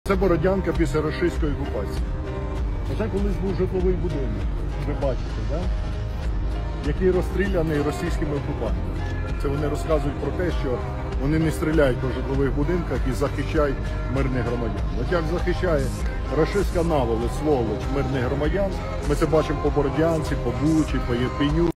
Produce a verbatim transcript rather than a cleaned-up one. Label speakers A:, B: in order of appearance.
A: Це Бородянка після рашистської окупації. Оце колись був житловий будинок, ви бачите, да? Який розстріляний російськими окупантами. Це вони розказують про те, що вони не стріляють по житлових будинках і захищають мирних громадян. От як захищає рашистська наволоч, сволоч мирних громадян, ми це бачимо по Бородянці, по Бучі, по Єрпіню.